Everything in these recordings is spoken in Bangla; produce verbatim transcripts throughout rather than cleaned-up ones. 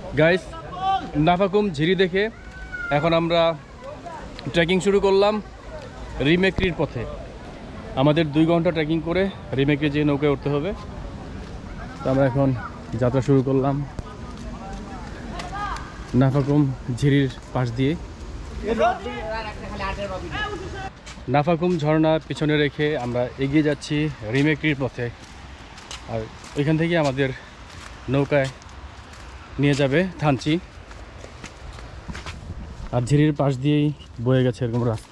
গাইস, নাফাকুম ঝিরি দেখে এখন আমরা ট্রেকিং শুরু করলাম রিমেক্রির পথে। আমাদের দুই ঘন্টা ট্রেকিং করে রিমেক্রি যে নৌকায় উঠতে হবে। তো আমরা এখন যাত্রা শুরু করলাম নাফাকুম ঝিরির পাশ দিয়ে। নাফাকুম ঝর্ণা পিছনে রেখে আমরা এগিয়ে যাচ্ছি রিমেক্রির পথে। আর ওইখান থেকে আমাদের নৌকায় নিয়ে যাবে থানচি। আর ঝিরির পাশ দিয়েই বয়ে গেছে এরকম রাস্তা।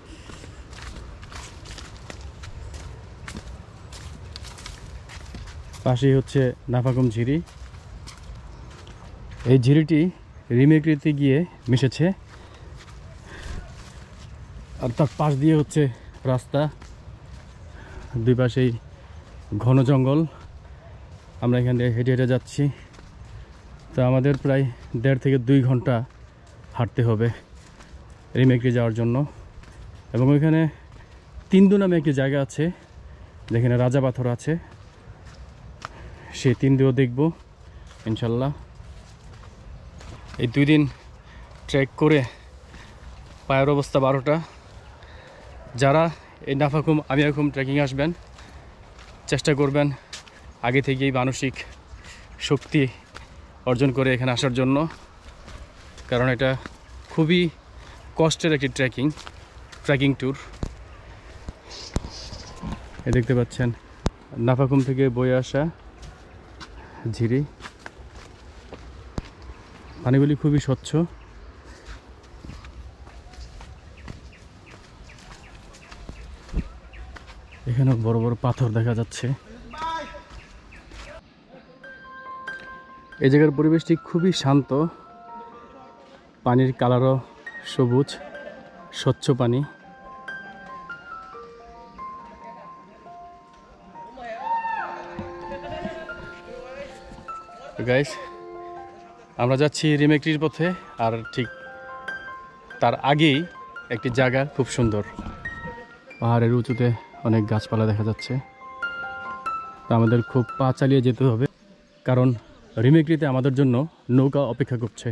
পাশেই হচ্ছে নাফাকুম ঝিরি। এই ঝিরিটি রিমেক্রিতে গিয়ে মিশেছে। আর তার পাশ দিয়ে হচ্ছে রাস্তা, দুই পাশেই ঘন জঙ্গল। আমরা এখান থেকে হেঁটে হেঁটে যাচ্ছি। তো আমাদের প্রায় দেড় থেকে দুই ঘন্টা হাঁটতে হবে রিমেক্রি যাওয়ার জন্য। এবং ওইখানে তিন্দু নামে একটি জায়গা আছে যেখানে রাজা পাথর আছে, সেই তিন্দুও দেখব ইনশাল্লাহ। এই দুই দিন ট্রেক করে পায়ের অবস্থা বারোটা। যারা এই নাফাকুম আমিয়াকুম ট্রেকিং আসবেন, চেষ্টা করবেন আগে থেকেই মানসিক শক্তি অর্জন করে এখানে আসার জন্য, কারণ এটা খুবই কষ্টের একটি ট্রেকিং ট্রেকিং ট্যুর। এ দেখতে পাচ্ছেন নাফাকুম থেকে বয়ে আসা ঝিরি। পানিগুলি খুবই স্বচ্ছ। এখানে বড় বড় পাথর দেখা যাচ্ছে। এই জায়গার পরিবেশটি খুবই শান্ত, পানির কালারও সবুজ, স্বচ্ছ পানি। গাইস, আমরা যাচ্ছি রিমেক্রির পথে। আর ঠিক তার আগেই একটি জায়গা খুব সুন্দর, পাহাড়ের উঁচুতে অনেক গাছপালা দেখা যাচ্ছে। তো আমাদের খুব পা চালিয়ে যেতে হবে, কারণ রিমেক্রিতে আমাদের জন্য নৌকা অপেক্ষা করছে।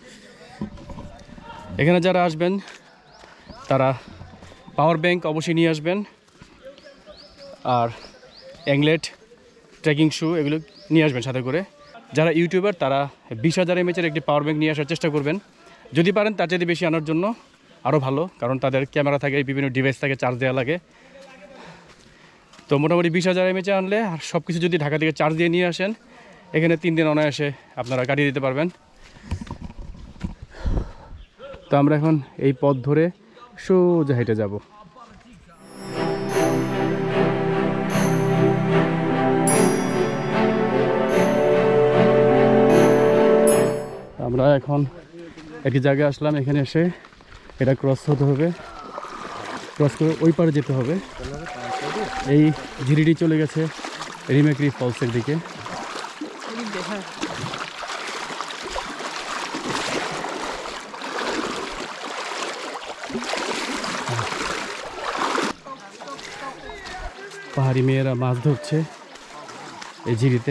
এখানে যারা আসবেন তারা পাওয়ার ব্যাংক অবশ্যই নিয়ে আসবেন, আর অ্যাংলেট, ট্রেকিং শু এগুলো নিয়ে আসবেন সাথে করে। যারা ইউটিউবার তারা বিশ হাজার এমএচের একটি পাওয়ার ব্যাংক নিয়ে আসার চেষ্টা করবেন। যদি পারেন তার চেয়ে বেশি আনার জন্য আরও ভালো, কারণ তাদের ক্যামেরা থাকে, বিভিন্ন ডিভাইস থাকে, চার্জ দেওয়া লাগে। তো মোটামুটি বিশ হাজার এমএচে আনলে আর সব কিছু যদি ঢাকা থেকে চার্জ দিয়ে নিয়ে আসেন, এখানে তিন দিন অনায়াসে আপনারা কাটিয়ে দিতে পারবেন। তো আমরা এখন এই পথ ধরে সোজা হেঁটে যাব। আমরা এখন একটি জায়গায় আসলাম। এখানে এসে এটা ক্রস হতে হবে, ক্রস করে ওই পারে যেতে হবে। এই ঝিরিটি চলে গেছে রিমেক্রি ফলসের দিকে। পাহাড়ি মেয়েরা মাছ ধরছে এই ঝিরিতে।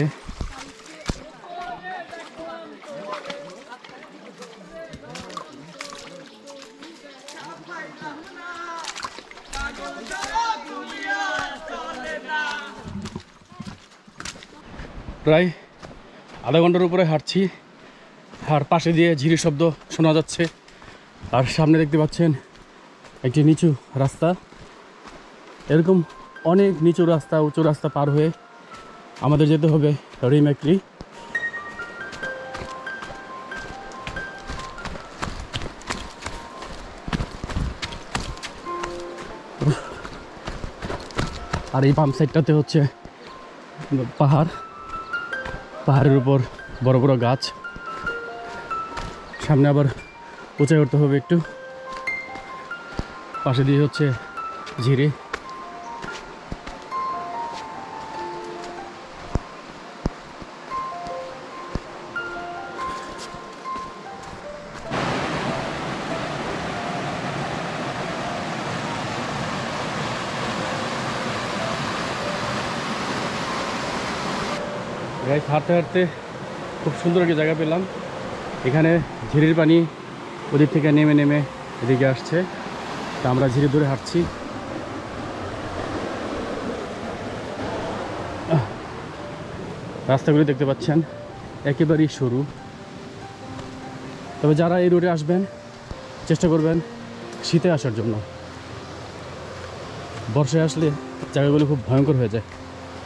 প্রায় আধা ঘন্টার উপরে হাঁটছি, আর পাশে দিয়ে ঝিরির শব্দ শোনা যাচ্ছে। আর সামনে দেখতে পাচ্ছেন একটি নিচু রাস্তা। এরকম অনেক নিচু রাস্তা, উঁচু রাস্তা পার হয়ে আমাদের যেতে হবে রিমেক্রি। আর এই বাম সাইডটাতে হচ্ছে পাহাড়, পাহাড়ের উপর বড় বড় গাছ। সামনে আবার উঁচাই উঠতে হবে একটু। পাশে দিয়ে হচ্ছে ঝিরি। গাইস, হাঁটতে হাঁটতে খুব সুন্দর একটা জায়গা পেলাম। এখানে ঝিরির পানি ওদিক থেকে নেমে নেমে এদিকে আসছে, তা আমরা ধীরে ধরে হাঁটছি। রাস্তাগুলি দেখতে পাচ্ছেন একেবারেই সরু, তবে যারা এই রোডে আসবেন চেষ্টা করবেন শীতে আসার জন্য। বর্ষায় আসলে জায়গাগুলো খুব ভয়ঙ্কর হয়ে যায়।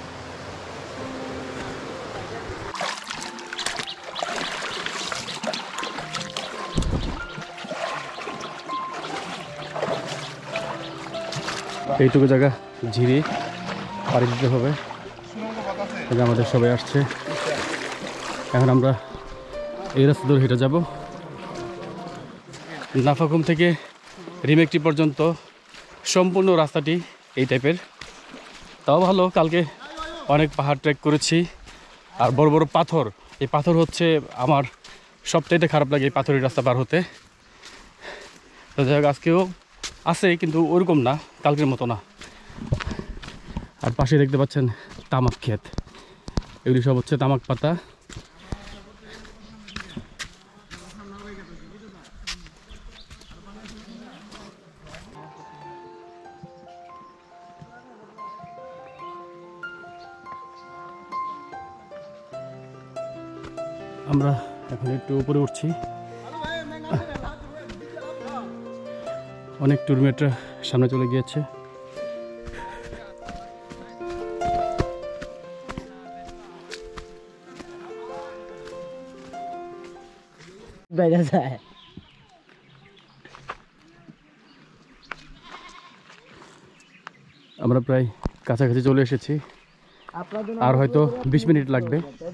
এইটুকু জায়গা ঝিরি পাড়ি দিতে হবে, আমাদের সবাই আসছে। এখন আমরা এই রাস্তা ধরে হেঁটে যাব। নাফাকুম থেকে রিমেকটি পর্যন্ত সম্পূর্ণ রাস্তাটি এই টাইপের, তাও ভালো। কালকে অনেক পাহাড় ট্রেক করেছি, আর বড় বড় পাথর, এই পাথর হচ্ছে আমার সবচাইতে খারাপ লাগে এই পাথরের রাস্তা পার হতে। তো যাই হোক, আজকেও আছে কিন্তু ওরকম না, কালকের মতো না। আর পাশে দেখতে পাচ্ছেন তামাক ক্ষেত, এগুলি সব হচ্ছে তামাক পাতা। আমরা এখন একটু উপরে উঠছি। অনেক টুরমেটরা সামনে চলে গিয়েছে। আমরা প্রায় কাছাকাছি চলে এসেছি, আর হয়তো বিশ মিনিট লাগবে।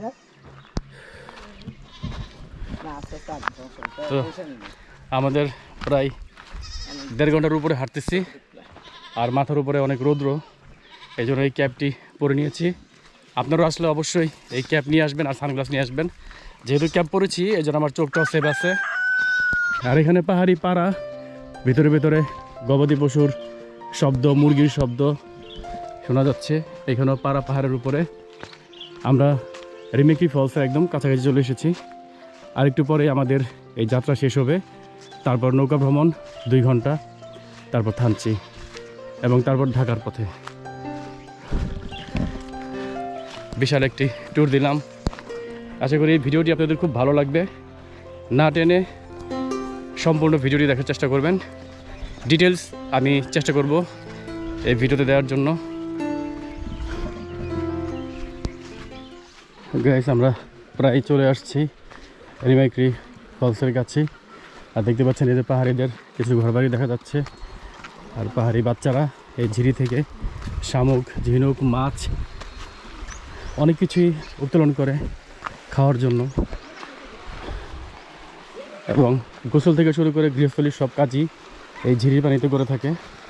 তো আমাদের প্রায় দেড় ঘন্টার উপরে হাঁটতেছি, আর মাথার উপরে অনেক রৌদ্র, এই জন্য এই ক্যাপটি পরে নিয়েছি। আপনারাও আসলে অবশ্যই এই ক্যাপ নিয়ে আসবেন আর সানগ্লাস নিয়ে আসবেন। যেহেতু ক্যাপ পরেছি এই জন্য আমার চোখটাও সেভ আছে। আর এখানে পাহাড়ি পাড়া, ভিতরে ভিতরে গবাদি পশুর শব্দ, মুরগির শব্দ শোনা যাচ্ছে। এখানেও পাড়া পাহাড়ের উপরে। আমরা রিমেকি ফলসের একদম কাছাকাছি চলে এসেছি। আর একটু পরে আমাদের এই যাত্রা শেষ হবে, তারপর নৌকা ভ্রমণ দুই ঘন্টা, তারপর থানচি এবং তারপর ঢাকার পথে। বিশাল একটি ট্যুর দিলাম। আশা করি এই ভিডিওটি আপনাদের খুব ভালো লাগবে। না টেনে সম্পূর্ণ ভিডিওটি দেখার চেষ্টা করবেন। ডিটেলস আমি চেষ্টা করব এই ভিডিওতে দেওয়ার জন্য। গাইস, আমরা প্রায় চলে আসছি রিমাইক্রি ফলসের কাছে। আর দেখতে পাচ্ছেন এদের পাহাড়িদের কিছু ঘরবাড়ি দেখা যাচ্ছে, আর পাহাড়ি বাচ্চারা এই ঝিরি থেকে শামুক, ঝিনুক, মাছ অনেক কিছুই উত্তোলন করে খাওয়ার জন্য, এবং গোসল থেকে শুরু করে গৃহস্থলীর সব কাজই এই ঝিরির পানিতে করে থাকে।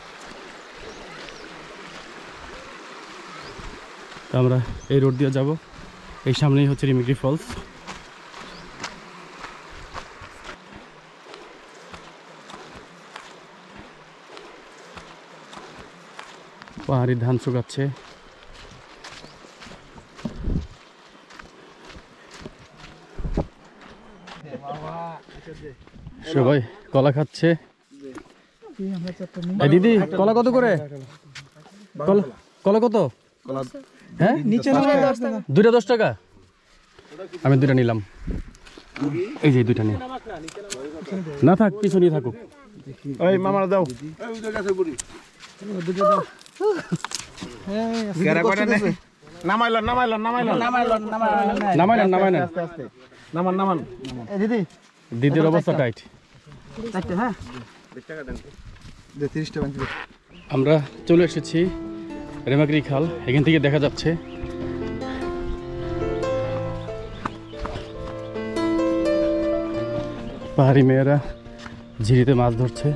তো আমরা এই রোড দিয়ে যাব। এই সামনেই হচ্ছে রিমিক্রি ফলস। পাহাড়ি ধান শুকাচ্ছে। সবাই কলা খাচ্ছে। দিদি, কলা কত করে? কলা কত? হ্যাঁ, দুইটা দশ টাকা। আমি দুইটা নিলাম। এই যে দুইটা নিয়ে না থাক, পিছু নিয়ে থাকুক। ওই মামারা দাও, নামাইলেন নামাইলেন নামাইলেন নামাইলেন নামাইলেন নামান নামান। দিদি, দিদির অবস্থা টাইট। আমরা চলে এসেছি রেমাক্রি খাল। এখান থেকে দেখা যাচ্ছে পাহাড়ি মেয়েরা ঝিরিতে মাছ ধরছে।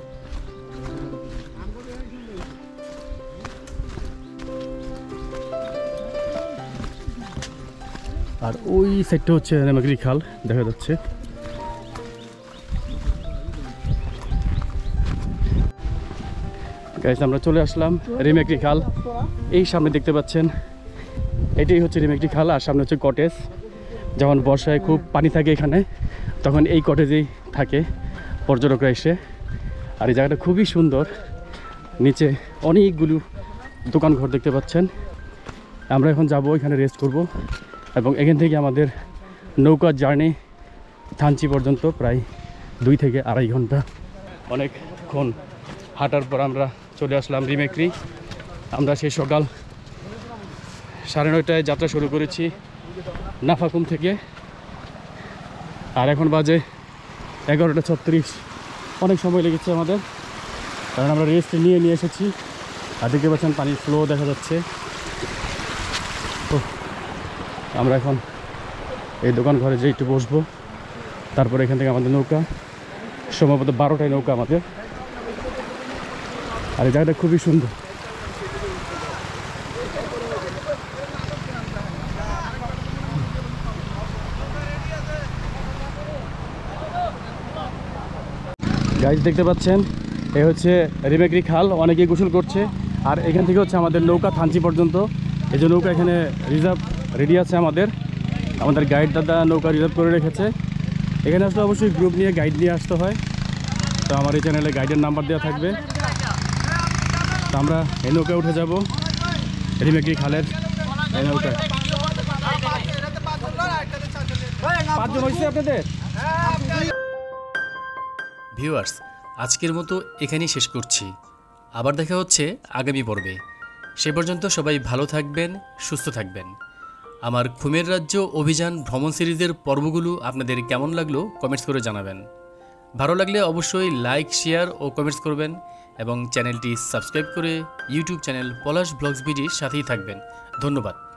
আর ওই সাইডটা হচ্ছে রেমাক্রি খাল দেখা যাচ্ছে। গাইস, আমরা চলে আসলাম রিমেক্রি খাল। এই সামনে দেখতে পাচ্ছেন, এটাই হচ্ছে রিমেক্রি খাল, আর সামনে হচ্ছে কটেজ। যখন বর্ষায় খুব পানি থাকে এখানে, তখন এই কটেজেই থাকে পর্যটকরা এসে। আর এই জায়গাটা খুবই সুন্দর, নিচে অনেকগুলো দোকান ঘর দেখতে পাচ্ছেন। আমরা এখন যাব, এখানে রেস্ট করব, এবং এখান থেকে আমাদের নৌকার জার্নি থানচি পর্যন্ত প্রায় দুই থেকে আড়াই ঘন্টা। অনেকক্ষণ হাঁটার পর আমরা চলে আসলাম রিমেক্রি। আমরা সেই সকাল সাড়ে নয়টায় যাত্রা শুরু করেছি নাফাকুম থেকে, আর এখন বাজে এগারোটা ছত্রিশ। অনেক সময় লেগেছে আমাদের, কারণ আমরা রেস্ট নিয়ে নিয়ে এসেছি। আর দেখতে পাচ্ছেন পানির ফ্লো দেখা যাচ্ছে। তো আমরা এখন এই দোকান ঘরে যে একটু বসবো, তারপরে এখান থেকে আমাদের নৌকা, সম্ভবত বারোটায় নৌকা আমাদের। আর এই জায়গাটা খুবই সুন্দর। গাইজ দেখতে পাচ্ছেন, এ হচ্ছে রিমেক্রি খাল, অনেকেই গোসল করছে। আর এখান থেকে হচ্ছে আমাদের নৌকা থানচি পর্যন্ত। এই যে নৌকা এখানে রিজার্ভ রেডি আছে আমাদের, আমাদের গাইড দাদা নৌকা রিজার্ভ করে রেখেছে। এখানে আসলে অবশ্যই গ্রুপ নিয়ে গাইড নিয়ে আসতে হয়। তো আমার এই চ্যানেলে গাইডের নাম্বার দেওয়া থাকবে। তো আমরা এই নৌকায় উঠে যাব, রিমেক্রি খালের এই নৌকায়। পাঁচজন হয়েছে আপনাদের? ভিউয়ার্স, আজকের মতো এখানেই শেষ করছি। আবার দেখা হচ্ছে আগামী পর্বে। সে পর্যন্ত সবাই ভালো থাকবেন, সুস্থ থাকবেন। আমার ঘুমের রাজ্য অভিযান ভ্রমণ সিরিজের পর্বগুলো আপনাদের কেমন লাগলো কমেন্টস করে জানাবেন। ভালো লাগলে অবশ্যই লাইক, শেয়ার ও কমেন্টস করবেন, এবং চ্যানেলটি সাবস্ক্রাইব করে ইউটিউব চ্যানেল পলাশ ব্লগস বিডির সাথেই থাকবেন। ধন্যবাদ।